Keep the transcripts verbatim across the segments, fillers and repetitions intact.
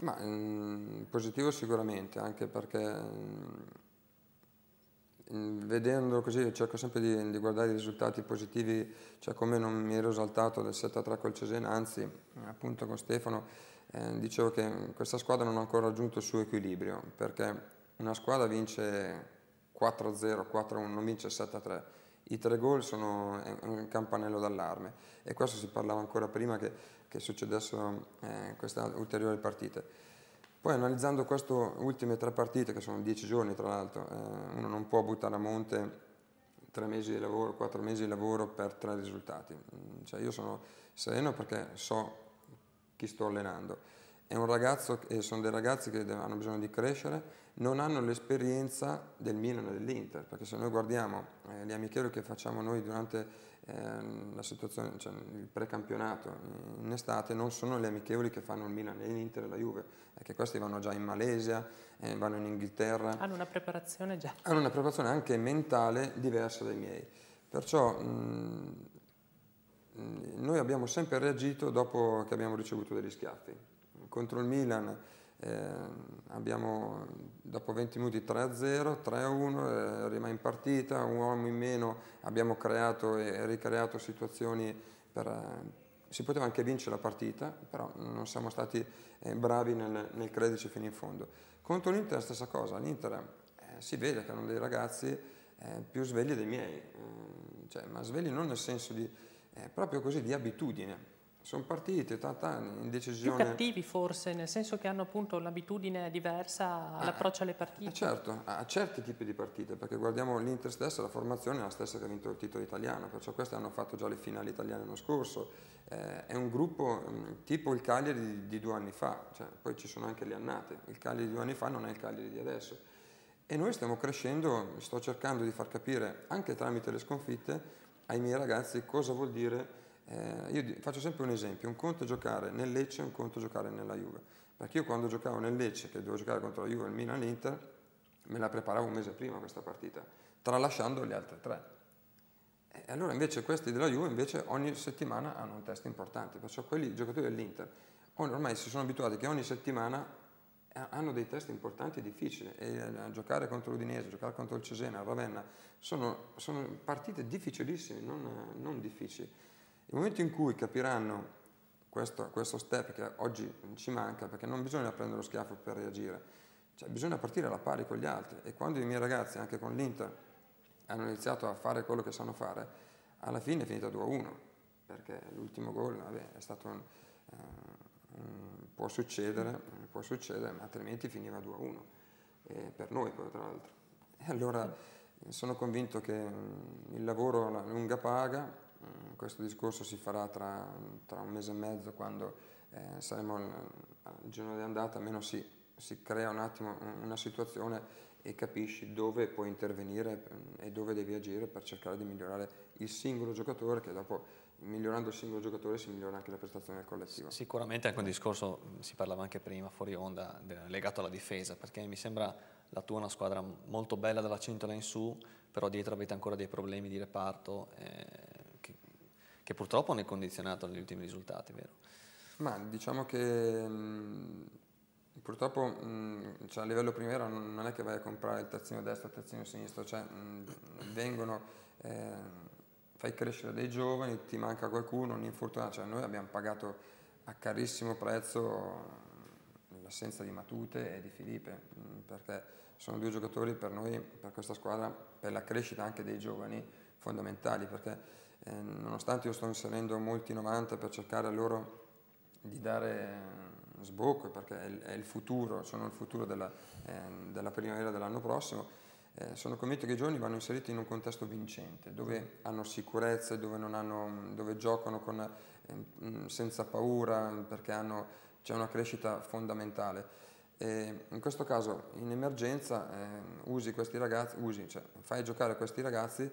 Ma mh, positivo sicuramente, anche perché mh, vedendo così cerco sempre di, di guardare i risultati positivi, cioè come non mi ero esaltato del sette a tre col Cesena, anzi appunto con Stefano eh, dicevo che questa squadra non ha ancora raggiunto il suo equilibrio, perché una squadra vince quattro a zero, quattro a uno, non vince sette a tre. I tre gol sono un campanello d'allarme e questo si parlava ancora prima che, che succedessero eh, queste ulteriori partite. Poi analizzando queste ultime tre partite, che sono dieci giorni tra l'altro, eh, uno non può buttare a monte tre mesi di lavoro, quattro mesi di lavoro per tre risultati. Cioè io sono sereno perché so chi sto allenando. È un ragazzo, e sono dei ragazzi che hanno bisogno di crescere, non hanno l'esperienza del Milan e dell'Inter, perché se noi guardiamo eh, gli amichevoli che facciamo noi durante eh, la situazione, cioè il precampionato in estate, non sono gli amichevoli che fanno il Milan e l'Inter e la Juve, perché questi vanno già in Malesia, eh, vanno in Inghilterra. Hanno una preparazione già. Hanno una preparazione anche mentale diversa dai miei. Perciò mh, noi abbiamo sempre reagito dopo che abbiamo ricevuto degli schiaffi. Contro il Milan eh, abbiamo dopo venti minuti tre a zero, tre a uno, eh, rimane in partita, un uomo in meno, abbiamo creato e ricreato situazioni per... Eh, si poteva anche vincere la partita, però non siamo stati eh, bravi nel, nel crederci fino in fondo. Contro l'Inter è la stessa cosa, l'Inter eh, si vede che hanno dei ragazzi eh, più svegli dei miei, eh, cioè, ma svegli non nel senso di, eh, proprio così, di abitudine. Sono partite, tanta indecisione. Più cattivi forse, nel senso che hanno appunto l'abitudine diversa all'approccio alle partite. Eh, certo, a certi tipi di partite, perché guardiamo l'Inter stessa, la formazione è la stessa che ha vinto il titolo italiano, perciò questi hanno fatto già le finali italiane l'anno scorso. Eh, è un gruppo mh, tipo il Cagliari di, di due anni fa, cioè, poi ci sono anche le annate. Il Cagliari di due anni fa non è il Cagliari di adesso. E noi stiamo crescendo, sto cercando di far capire, anche tramite le sconfitte, ai miei ragazzi cosa vuol dire. Eh, io faccio sempre un esempio, un conto è giocare nel Lecce e un conto è giocare nella Juve, perché io quando giocavo nel Lecce, che dovevo giocare contro la Juve, il Milan e l'Inter, me la preparavo un mese prima questa partita, tralasciando le altre tre. E allora invece questi della Juve invece ogni settimana hanno un test importante, perciò quelli i giocatori dell'Inter ormai si sono abituati che ogni settimana hanno dei test importanti e difficili, e a giocare contro l'Udinese, giocare contro il Cesena, il Ravenna, sono, sono partite difficilissime, non, non difficili. Il momento in cui capiranno questo, questo step che oggi ci manca, perché non bisogna prendere lo schiaffo per reagire, cioè bisogna partire alla pari con gli altri, e quando i miei ragazzi anche con l'Inter hanno iniziato a fare quello che sanno fare, alla fine è finita due a uno, perché l'ultimo gol vabbè, è stato un, eh, un, può succedere, può succedere, ma altrimenti finiva due a uno, e per noi poi tra l'altro. E allora sono convinto che il lavoro alla lunga paga. Questo discorso si farà tra, tra un mese e mezzo, quando eh, saremo al, al giorno di andata, almeno si, si crea un attimo una situazione e capisci dove puoi intervenire e dove devi agire per cercare di migliorare il singolo giocatore, che dopo, migliorando il singolo giocatore, si migliora anche la prestazione del collettivo. Sicuramente anche un discorso, si parlava anche prima fuori onda, legato alla difesa, perché mi sembra la tua una squadra molto bella dalla cintola in su, però dietro avete ancora dei problemi di reparto eh, che, che purtroppo hanno condizionato gli ultimi risultati, vero? Ma diciamo che mh, purtroppo mh, cioè a livello primavera non, non è che vai a comprare il terzino destro e il terzino sinistro, cioè mh, vengono, eh, fai crescere dei giovani, ti manca qualcuno, un infortunato, cioè noi abbiamo pagato a carissimo prezzo l'assenza di Matute e di Filipe, mh, perché sono due giocatori per noi, per questa squadra, per la crescita anche dei giovani, fondamentali, perché eh, nonostante io sto inserendo molti novanta per cercare a loro di dare sbocco, perché è il, è il futuro, sono il futuro della, eh, della primavera dell'anno prossimo, eh, sono convinto che i giovani vanno inseriti in un contesto vincente, dove hanno sicurezze, dove, non hanno, dove giocano con, eh, senza paura, perché hanno, c'è una crescita fondamentale. E in questo caso in emergenza eh, usi questi ragazzi, usi, cioè, fai giocare questi ragazzi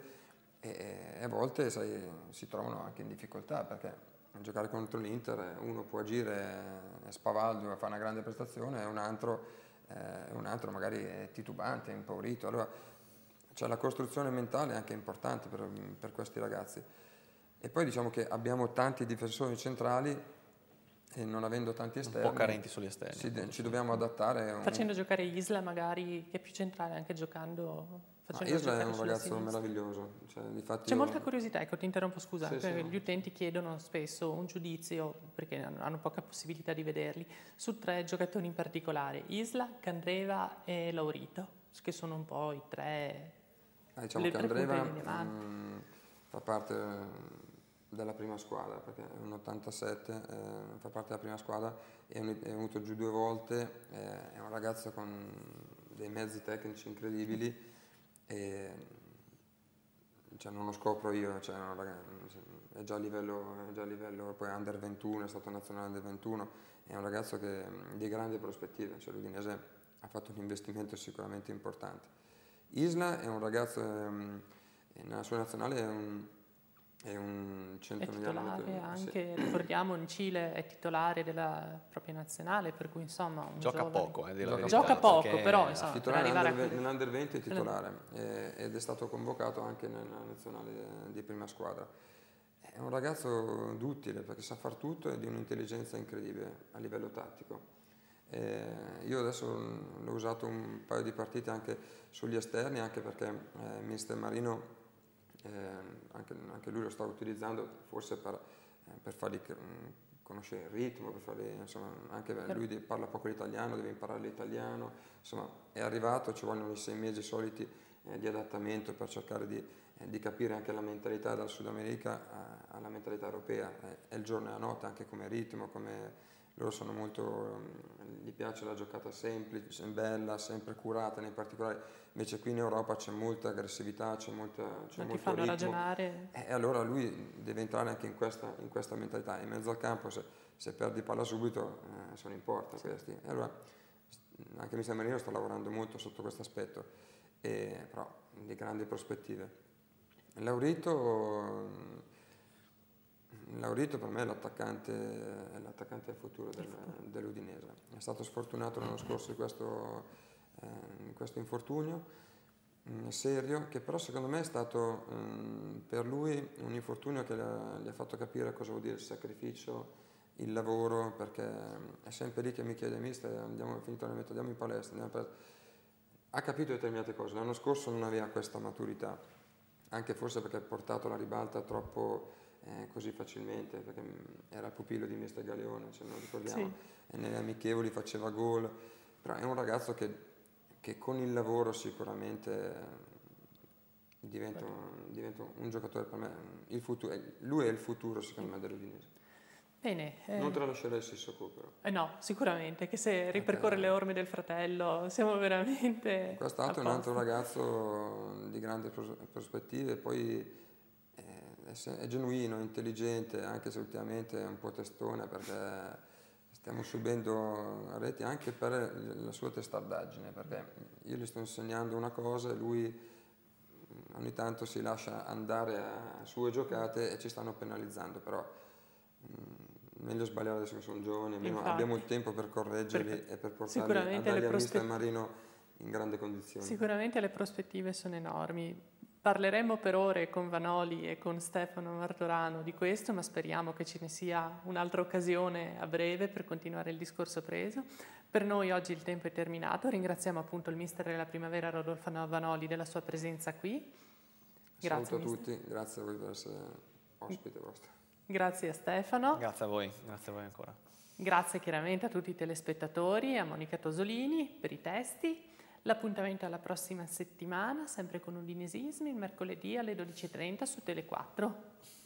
e, e a volte sai, si trovano anche in difficoltà, perché giocare contro l'Inter uno può agire, è spavaldo, fa una grande prestazione, e un altro, eh, un altro magari è titubante, è impaurito. Allora cioè, la costruzione mentale è anche importante per, per questi ragazzi. E poi diciamo che abbiamo tanti difensori centrali e non avendo tanti esterni, un po' carenti sugli esterni. Ci, ci dobbiamo adattare. Un... Facendo giocare Isla magari, che è più centrale, anche giocando... Ah, Isla è un ragazzo meraviglioso. Cioè, difatti C'è io... molta curiosità, ecco ti interrompo scusa, sì, perché sì, gli utenti chiedono spesso un giudizio, perché hanno, hanno poca possibilità di vederli, su tre giocatori in particolare, Isla, Candreva e Laurito, che sono un po' i tre... Ah, diciamo che Candreva mh, fa parte della prima squadra, perché è un ottantasette, eh, fa parte della prima squadra, è, un, è venuto giù due volte, eh, è un ragazzo con dei mezzi tecnici incredibili, e cioè, non lo scopro io, cioè, no, ragazzo, è, già a livello, è già a livello poi under ventuno, è stato nazionale under ventuno, è un ragazzo che di grandi prospettive, cioè l'Udinese ha fatto un investimento sicuramente importante. Isla è un ragazzo, ehm, nella sua nazionale è un, è un centomiliano. È titolare anche, sì. Ricordiamo, in Cile è titolare della propria nazionale, per cui insomma un gioca giovane... poco, eh, gioca, gioca poco, però insomma, titolare nell'Under nell'Under venti è titolare eh, ed è stato convocato anche nella nazionale di prima squadra. È un ragazzo duttile perché sa far tutto e di un'intelligenza incredibile a livello tattico. Eh, io adesso l'ho usato un paio di partite anche sugli esterni, anche perché eh, mister Marino eh, anche, anche lui lo sta utilizzando forse per, eh, per fargli conoscere il ritmo, per fargli, insomma, anche lui parla poco l'italiano, deve imparare l'italiano, insomma è arrivato, ci vogliono i sei mesi soliti eh, di adattamento per cercare di, eh, di capire anche la mentalità dal Sud America eh, alla mentalità europea, eh, è il giorno e la notte anche come ritmo, come loro sono molto, gli piace la giocata semplice, bella, sempre curata nei particolari, invece qui in Europa c'è molta aggressività, c'è, molta, c'è molto ritmo. Ragionare. E allora lui deve entrare anche in questa, in questa mentalità, in mezzo al campo se, se perdi palla subito eh, sono in porta questi. E allora anche mister Marino sta lavorando molto sotto questo aspetto, e, però di grandi prospettive. Laurito... Laurito per me è l'attaccante, è l'attaccante del futuro del, dell'Udinese. È stato sfortunato l'anno scorso in questo, eh, in questo infortunio mh, serio, che però secondo me è stato mh, per lui un infortunio che gli ha fatto capire cosa vuol dire il sacrificio, il lavoro, perché è sempre lì che mi chiede mister, andiamo, finito l'allenamento, andiamo in palestra, andiamo in palestra. Ha capito determinate cose, l'anno scorso non aveva questa maturità, anche forse perché ha portato la ribalta troppo... Eh, così facilmente, perché era il pupillo di mister Galeone, se non ricordiamo, sì. E nelle amichevoli faceva gol, però è un ragazzo che, che con il lavoro sicuramente diventa, diventa un giocatore per me, il futuro, lui è il futuro secondo me dell'Udinese. Bene. Eh, non tralascerei il Sissoko però. Eh no, sicuramente, che se ripercorre okay. le orme del fratello siamo veramente... Quest'altro è un altro ragazzo di grandi pros- prospettive, poi... è genuino, intelligente, anche se ultimamente è un po' testone perché stiamo subendo reti anche per la sua testardaggine, perché io gli sto insegnando una cosa e lui ogni tanto si lascia andare a sue giocate e ci stanno penalizzando, però mh, meglio sbagliare adesso che sono giovani, almeno abbiamo il tempo per correggerli per, e per portarli a dargli a mister Marino in grande condizione. Sicuramente le prospettive sono enormi. Parleremo per ore con Vanoli e con Stefano Martorano di questo, ma speriamo che ce ne sia un'altra occasione a breve per continuare il discorso preso. Per noi oggi il tempo è terminato, ringraziamo appunto il mister della primavera Rodolfo Vanoli della sua presenza qui. Grazie Saluto a mister. tutti, grazie a voi per essere ospite vostro. Grazie a Stefano. Grazie a voi, grazie a voi ancora. Grazie chiaramente a tutti i telespettatori, a Monica Tosolini per i testi. L'appuntamento alla prossima settimana, sempre con Udinesismi, il mercoledì alle dodici e trenta su Tele quattro.